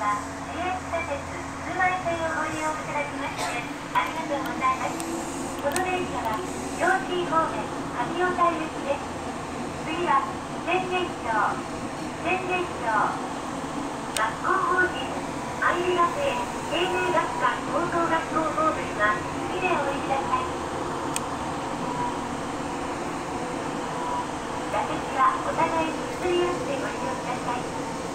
は、市営地下鉄数枚線をご利用いただきまして、ありがとうございます。この電車は、上水方面、上尾台行きです。次は、浅間町、学校法人、アイリラ製、経営学科高等学校ホームには、次でお降りください。座席はお互いに譲り合ってご利用ください。